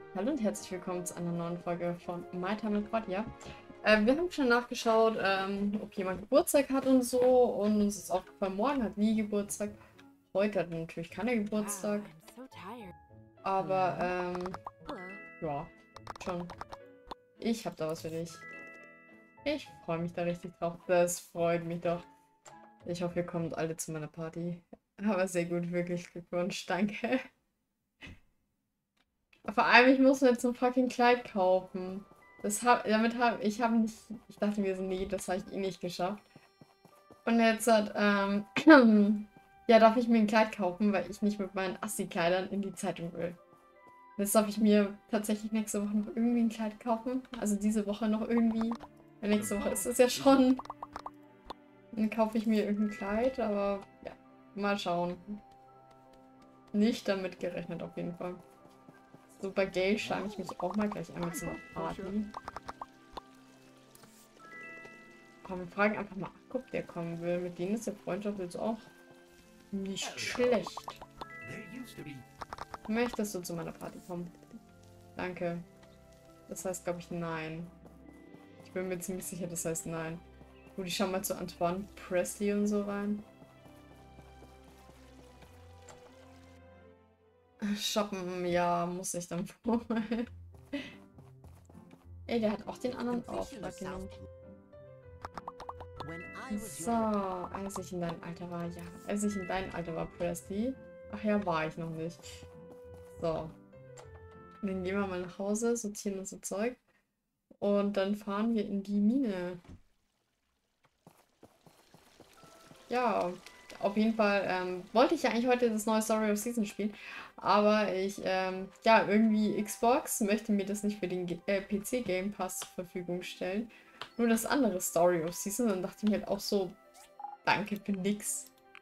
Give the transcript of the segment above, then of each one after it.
Hallo und herzlich willkommen zu einer neuen Folge von My Time with Claudia. Wir haben schon nachgeschaut, ob jemand Geburtstag hat und so, und uns ist aufgefallen, morgen hat nie Geburtstag. Heute hat natürlich keiner Geburtstag, aber ja, schon. Ich habe da was für dich. Ich freue mich da richtig drauf. Das freut mich doch. Ich hoffe, ihr kommt alle zu meiner Party. Aber sehr gut, wirklich Glückwunsch, danke. Vor allem, ich muss mir jetzt ein fucking Kleid kaufen. Ich habe nicht, ich dachte mir so, nee, das habe ich eh nicht geschafft. Und jetzt hat, ja, darf ich mir ein Kleid kaufen, weil ich nicht mit meinen Assi-Kleidern in die Zeitung will. Jetzt darf ich mir tatsächlich nächste Woche noch irgendwie ein Kleid kaufen. Also diese Woche noch irgendwie. Weil nächste Woche ist es ja schon. Dann kaufe ich mir irgendein Kleid, aber ja, mal schauen. Nicht damit gerechnet auf jeden Fall. So, bei Gale schlage ich mich auch mal gleich einmal zu einer Party. Aber wir fragen einfach mal, ob der kommen will. Mit denen ist der Freundschaft jetzt auch nicht schlecht. Möchtest du zu meiner Party kommen? Danke. Das heißt, glaube ich, nein. Ich bin mir ziemlich sicher, das heißt nein. Gut, ich schau mal zu Antoine Presley und so rein. Shoppen, ja, muss ich dann wohl. Ey, der hat auch den anderen Auftrag genommen. So, als ich in deinem Alter war, ja. Als ich in deinem Alter war, Presley. Ach ja, war ich noch nicht. So. Dann gehen wir mal nach Hause, sortieren unser Zeug. Und dann fahren wir in die Mine. Ja, auf jeden Fall wollte ich ja eigentlich heute das neue Story of Season spielen. Aber ja, irgendwie Xbox möchte mir das nicht für den PC Game Pass zur Verfügung stellen. Nur das andere Story of Season. Dann dachte ich mir halt auch so, danke für nix.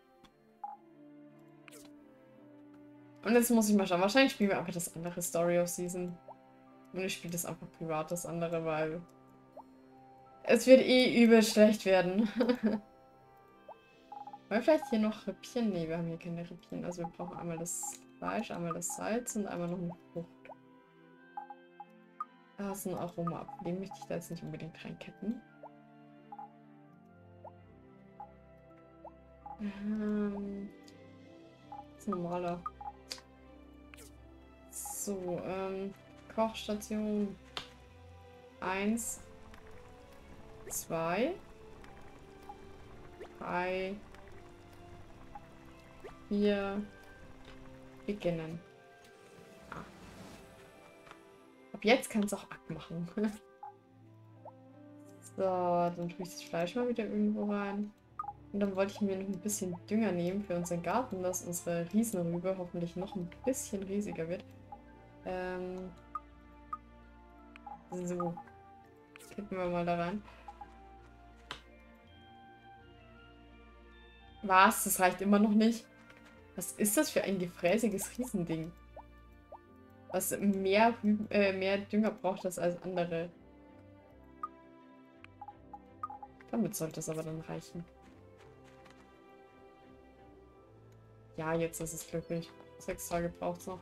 Und jetzt muss ich mal schauen. Wahrscheinlich spielen wir einfach das andere Story of Season. Und ich spiele das einfach privat, das andere, weil es wird eh übel schlecht werden. Wollen wir vielleicht hier noch Rippchen? Ne, wir haben hier keine Rippchen. Also wir brauchen einmal das Fleisch, einmal das Salz und einmal noch eine Frucht. Da ist ein Aroma ab. Den möchte ich da jetzt nicht unbedingt reinkippen. Das ist ein normaler. So, Kochstation 1, 2, 3, 4, beginnen. Ah. Ab jetzt kann es auch abmachen. So, dann tue ich das Fleisch mal wieder irgendwo rein. Und dann wollte ich mir noch ein bisschen Dünger nehmen für unseren Garten, dass unsere Riesenrübe hoffentlich noch ein bisschen riesiger wird. So. Kippen wir mal da rein. Was? Das reicht immer noch nicht? Was ist das für ein gefräßiges Riesending? Was mehr Dünger braucht das als andere. Damit sollte es aber dann reichen. Ja, jetzt ist es glücklich. 6 Tage braucht es noch.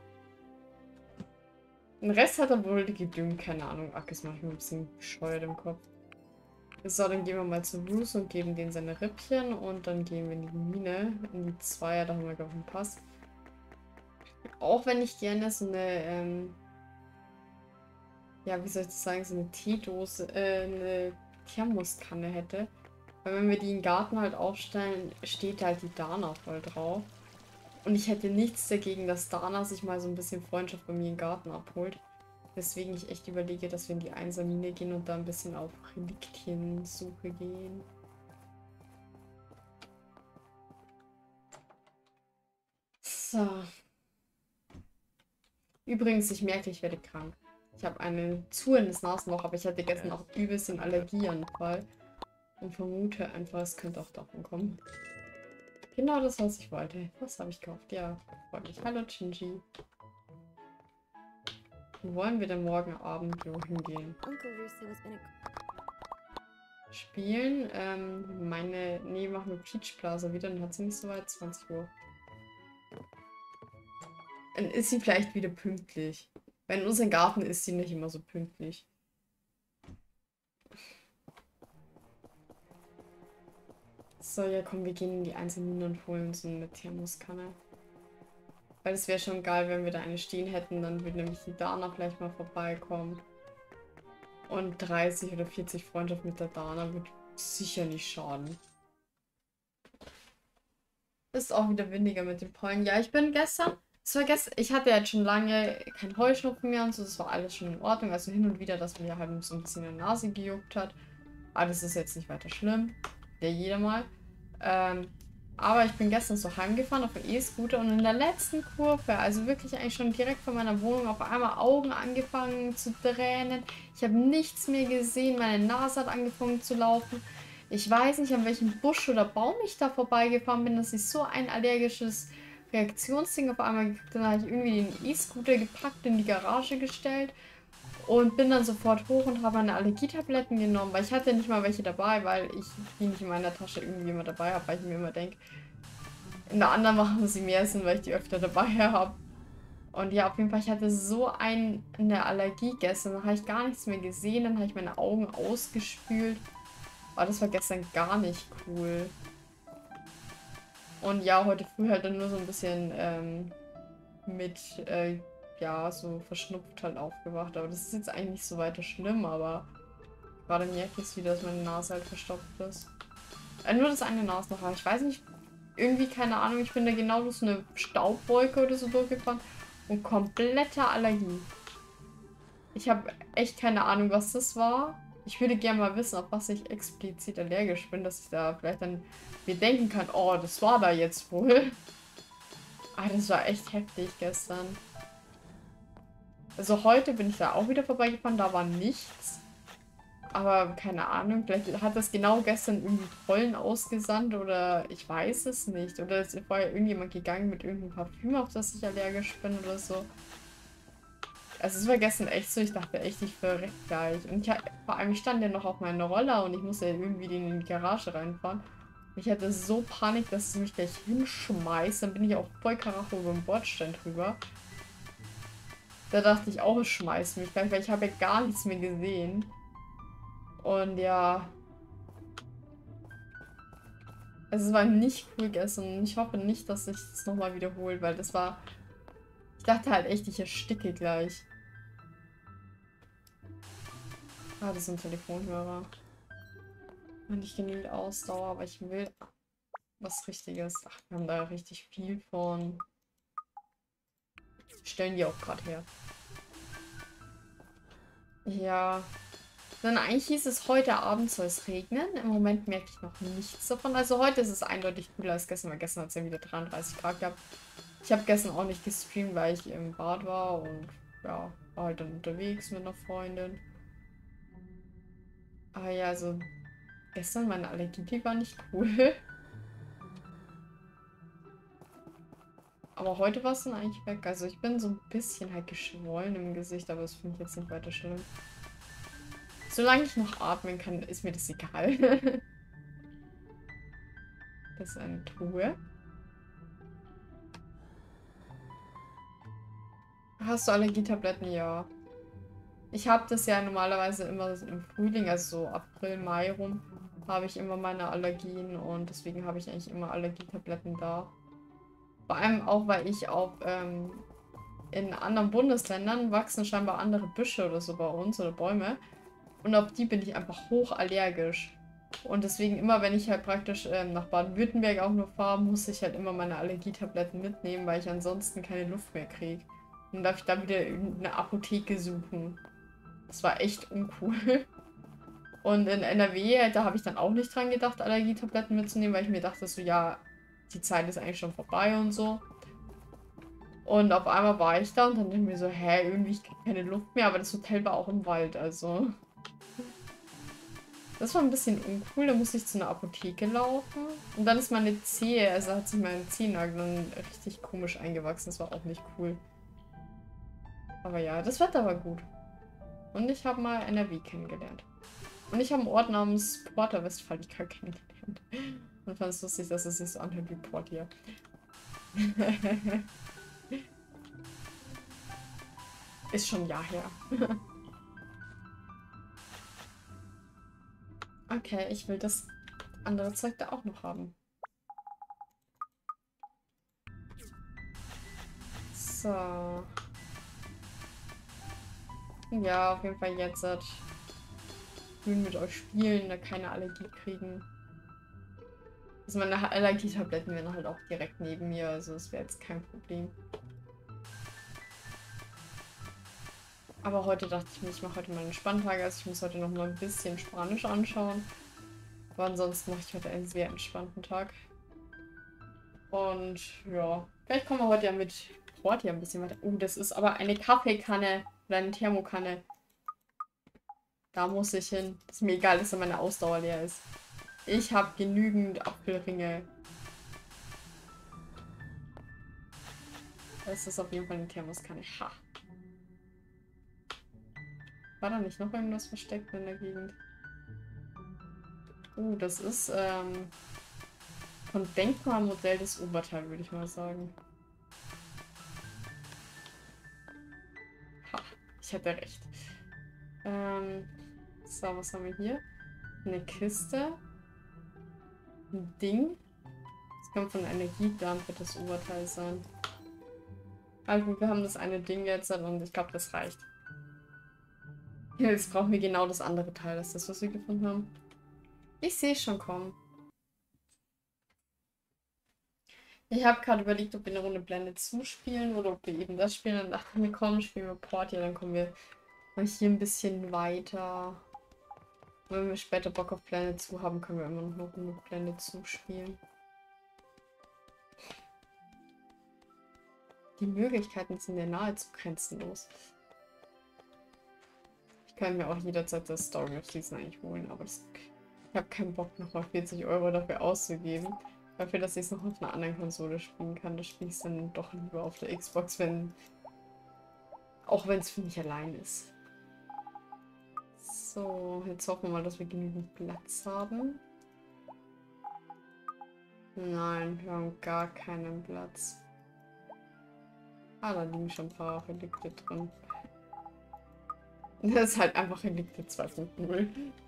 Den Rest hat er wohl gedüngt, keine Ahnung. Ach, das mache ich mir ein bisschen bescheuert im Kopf. So, dann gehen wir mal zu Bruce und geben denen seine Rippchen und dann gehen wir in die Mine. In die Zweier, da haben wir, glaube ich, einen Pass. Auch wenn ich gerne so eine, ja, wie soll ich das sagen, so eine Teedose, eine Thermoskanne hätte. Weil wenn wir die im Garten halt aufstellen, steht halt die Dana voll drauf. Und ich hätte nichts dagegen, dass Dana sich mal so ein bisschen Freundschaft bei mir im Garten abholt. Weswegen ich echt überlege, dass wir in die Einsermine gehen und da ein bisschen auf Reliquiensuche gehen. So. Übrigens, ich merke, ich werde krank. Ich habe eine zuhendes Nasenloch, aber ich hatte gestern auch übelst den Allergieanfall. Und vermute einfach, es könnte auch davon kommen. Genau das, was ich wollte. Was habe ich gekauft? Ja, freut mich. Hallo, Shinji. Wo wollen wir denn morgen Abend wohin gehen? Spielen? Nee, machen wir Peach Plaza wieder, dann hat sie nicht so weit, 20 Uhr. Dann ist sie vielleicht wieder pünktlich. Weil in unserem Garten ist sie nicht immer so pünktlich. So, ja komm, wir gehen in die einzelnen und holen so eine Thermoskanne. Weil es wäre schon geil, wenn wir da eine stehen hätten, dann würde nämlich die Dana vielleicht mal vorbeikommen. Und 30 oder 40 Freundschaft mit der Dana wird sicher nicht schaden. Ist auch wieder windiger mit den Pollen. Ja, ich bin gestern. Ich hatte jetzt schon lange kein Heuschnupfen mehr und so. Das war alles schon in Ordnung. Also hin und wieder, dass mir halt so ein bisschen in der Nase gejuckt hat. Aber das ist jetzt nicht weiter schlimm. Der jeder mal. Ähm, aber ich bin gestern so heimgefahren auf dem E-Scooter und in der letzten Kurve, also wirklich eigentlich schon direkt vor meiner Wohnung, auf einmal Augen angefangen zu tränen. Ich habe nichts mehr gesehen. Meine Nase hat angefangen zu laufen. Ich weiß nicht, an welchem Busch oder Baum ich da vorbeigefahren bin, dass ich so ein allergisches Reaktionsding auf einmal gekriegt habe. Dann habe ich irgendwie den E-Scooter gepackt, in die Garage gestellt und bin dann sofort hoch und habe meine Allergietabletten genommen, weil ich hatte nicht mal welche dabei, weil ich die nicht in meiner Tasche irgendwie immer dabei habe, weil ich mir immer denke, in der anderen machen sie mehr Sinn, weil ich die öfter dabei habe. Und ja, auf jeden Fall, ich hatte so eine Allergie gestern, dann habe ich gar nichts mehr gesehen, dann habe ich meine Augen ausgespült. Aber das war gestern gar nicht cool. Und ja, heute früh halt dann nur so ein bisschen mit, ja, so verschnupft halt aufgewacht. Aber das ist jetzt eigentlich nicht so weiter schlimm, aber gerade merke ich es wieder, dass meine Nase halt verstopft ist. Nur das eine Nasenloch. Ich weiß nicht, irgendwie, keine Ahnung, ich bin da genau durch so eine Staubwolke oder so durchgefahren und komplette Allergie. Ich habe echt keine Ahnung, was das war. Ich würde gerne mal wissen, auf was ich explizit allergisch bin, dass ich da vielleicht dann mir denken kann, oh, das war da jetzt wohl. Ah, das war echt heftig gestern. Also heute bin ich da auch wieder vorbeigefahren, da war nichts. Aber keine Ahnung, vielleicht hat das genau gestern irgendwie Pollen ausgesandt oder ich weiß es nicht. Oder ist vorher irgendjemand gegangen mit irgendeinem Parfüm, auf das ich allergisch bin oder so. Also es war gestern echt so, ich dachte echt, ich verreck gleich. Und vor allem, ich stand ja noch auf meiner Roller und ich musste ja irgendwie in die Garage reinfahren. Und ich hatte so Panik, dass es mich gleich hinschmeißt. Dann bin ich auch voll Karacho über den Bordstein drüber. Da dachte ich auch, es schmeißt mich gleich, weil ich habe ja gar nichts mehr gesehen. Und ja. Also es war nicht cool gestern. Und ich hoffe nicht, dass sich das nochmal wiederholt, weil das war. Ich dachte halt echt, ich ersticke gleich. Ah, das ist ein Telefonhörer. Und ich genügend Ausdauer, aber ich will was Richtiges. Ach, wir haben da richtig viel von. Stellen die auch gerade her. Ja. Dann eigentlich hieß es, heute Abend soll es regnen. Im Moment merke ich noch nichts davon. Also heute ist es eindeutig cooler als gestern, weil gestern hat es ja wieder 33 Grad gehabt. Ich habe gestern auch nicht gestreamt, weil ich im Bad war und ja, war halt dann unterwegs mit einer Freundin. Aber ja, also gestern meine Allergie war nicht cool. Aber heute war es dann eigentlich weg. Also ich bin so ein bisschen halt geschwollen im Gesicht, aber das finde ich jetzt nicht weiter schlimm. Solange ich noch atmen kann, ist mir das egal. Das ist eine Truhe. Hast du Allergietabletten? Ja. Ich habe das ja normalerweise immer im Frühling, also so April, Mai rum, habe ich immer meine Allergien und deswegen habe ich eigentlich immer Allergietabletten da. Vor allem auch, weil ich auf in anderen Bundesländern wachsen scheinbar andere Büsche oder so bei uns oder Bäume. Und auf die bin ich einfach hochallergisch. Und deswegen immer, wenn ich halt praktisch nach Baden-Württemberg auch nur fahre, muss ich halt immer meine Allergietabletten mitnehmen, weil ich ansonsten keine Luft mehr kriege. Und dann darf ich da wieder eine Apotheke suchen. Das war echt uncool. Und in NRW, da habe ich dann auch nicht dran gedacht, Allergietabletten mitzunehmen, weil ich mir dachte so, ja, die Zeit ist eigentlich schon vorbei und so. Und auf einmal war ich da und dann dachte ich mir so, hä, irgendwie ich krieg keine Luft mehr, aber das Hotel war auch im Wald, also. Das war ein bisschen uncool, da musste ich zu einer Apotheke laufen. Und dann ist meine Zehe, also hat sich mein Zehennagel dann richtig komisch eingewachsen, das war auch nicht cool. Aber ja, das Wetter war gut. Und ich habe mal NRW kennengelernt. Und ich habe einen Ort namens Porta Westfalica kennengelernt. Und fand es lustig, dass es sich so anhört wie Port hier. Ist schon ein Jahr her. Okay, ich will das andere Zeug da auch noch haben. So. Ja, auf jeden Fall jetzt schön mit euch spielen, da keine Allergie kriegen. Also meine Allergietabletten wären halt auch direkt neben mir, also es wäre jetzt kein Problem. Aber heute dachte ich mir, ich mache heute mal einen Spanntag, also ich muss heute noch mal ein bisschen Spanisch anschauen. Aber ansonsten mache ich heute einen sehr entspannten Tag. Und ja, vielleicht kommen wir heute ja mit Sport hier ein bisschen weiter. Das ist aber eine Kaffeekanne oder eine Thermokanne. Da muss ich hin. Ist mir egal, dass da meine Ausdauer leer ist. Ich habe genügend Apfelringe. Das ist auf jeden Fall eine Thermoskanne. Ha. War da nicht noch irgendwas versteckt in der Gegend? Das ist von Denkmalmodell das Oberteil, würde ich mal sagen. Ha, ich hatte recht. So, was haben wir hier? Eine Kiste. Ein Ding. Das kommt von Energiedump, wird das Oberteil sein. Also wir haben das eine Ding jetzt und ich glaube, das reicht. Jetzt brauchen wir genau das andere Teil. Das ist das, was wir gefunden haben. Ich sehe schon kommen. Ich habe gerade überlegt, ob wir eine Runde Blende zuspielen oder ob wir eben das spielen. Dann dachte ich mir, komm, spielen wir Portia, dann kommen wir mal hier ein bisschen weiter. Und wenn wir später Bock auf Blende zu haben, können wir immer noch eine Runde Blende zuspielen. Die Möglichkeiten sind ja nahezu grenzenlos. Ich kann mir auch jederzeit das Story of Season eigentlich holen, aber ich habe keinen Bock, nochmal 40 Euro dafür auszugeben. Dafür, dass ich es noch auf einer anderen Konsole spielen kann. Das spiele ich dann doch lieber auf der Xbox, auch wenn es für mich allein ist. So, jetzt hoffen wir mal, dass wir genügend Platz haben. Nein, wir haben gar keinen Platz. Ah, da liegen schon ein paar Relikte drin. Das ist halt einfach Relikte 2.0.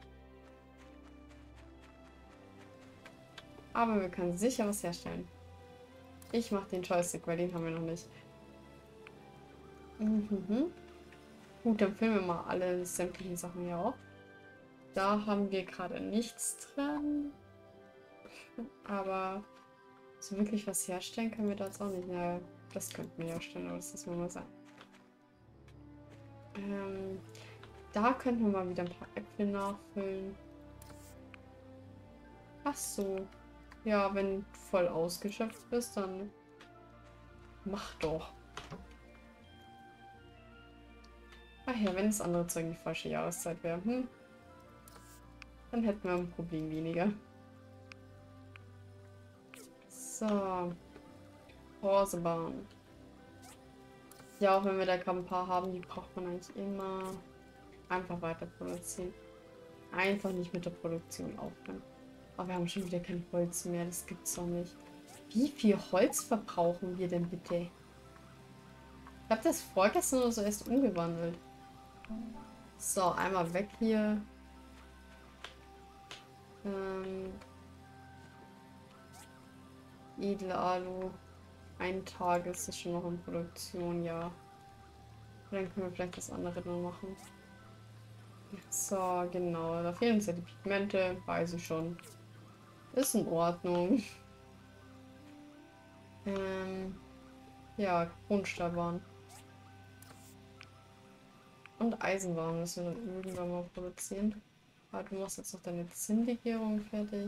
Aber wir können sicher was herstellen. Ich mache den Joystick, weil den haben wir noch nicht. Gut, dann filmen wir mal alle sämtlichen Sachen hier auf. Da haben wir gerade nichts dran. Aber so wirklich was herstellen können wir da jetzt auch nicht. Naja, das könnten wir herstellen, aber das lassen wir mal sein. Da könnten wir mal wieder ein paar Äpfel nachfüllen. Ach so. Ja, wenn du voll ausgeschöpft bist, dann mach doch. Ach ja, wenn das andere Zeug die falsche Jahreszeit wäre, dann hätten wir ein Problem weniger. So. Horsebahn. Ja, auch wenn wir da gerade ein paar haben, die braucht man eigentlich immer einfach weiter produzieren. Einfach nicht mit der Produktion aufhören. Aber wir haben schon wieder kein Holz mehr, das gibt's doch nicht. Wie viel Holz verbrauchen wir denn bitte? Ich habe das vorgestern oder so erst umgewandelt. So, einmal weg hier. Edle Alu. Ein Tag ist es schon noch in Produktion, ja. Dann können wir vielleicht das andere noch machen. So, genau. Da fehlen uns ja die Pigmente, weiß ich schon. Ist in Ordnung. Ja, Grundsteinbahn. Und Eisenbahn müssen wir dann irgendwann mal produzieren. Aber du machst jetzt noch deine Zinnlegierung fertig.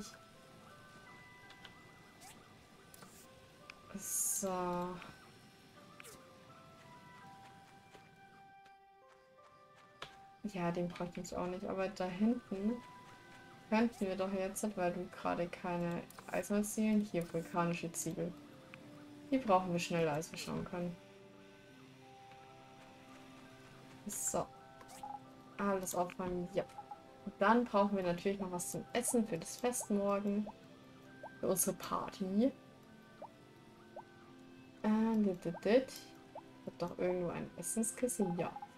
So. Ja, den brauche ich auch nicht. Aber da hinten könnten wir doch jetzt, weil du gerade keine Eisenziegel, hier vulkanische Ziegel. Die brauchen wir schneller, als wir schauen können. So. Alles aufräumen. Ja. Und dann brauchen wir natürlich noch was zum Essen für das Fest morgen. Für unsere Party. Hat doch irgendwo ein Essenskissen? Ja.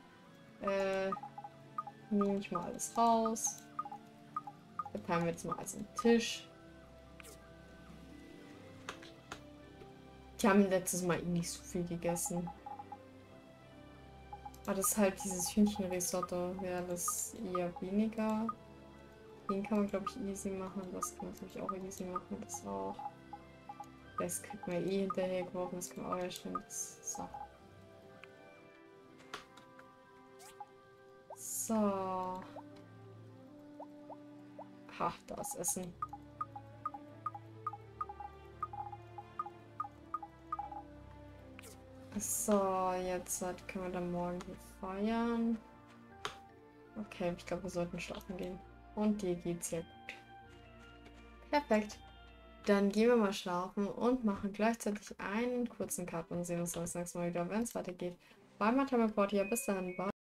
Nehme ich mal alles raus. Verteilen wir jetzt mal alles auf den Tisch. Die haben letztes Mal eh nicht so viel gegessen. Aber das ist halt dieses Hühnchenrisotto. Ja, das eher weniger. Den kann man, glaube ich, easy machen. Das kann man natürlich auch easy machen. Das auch. Das kriegt man eh hinterher geworfen. Das kann man auch herstellen. So. So. Ach, das Essen. So, jetzt können wir dann morgen hier feiern. Okay, ich glaube, wir sollten schlafen gehen. Und dir geht's ja gut. Perfekt. Dann gehen wir mal schlafen und machen gleichzeitig einen kurzen Cut und sehen uns das nächste Mal wieder, wenn es weitergeht. Bei Matame Portia. Bis dann. Bye.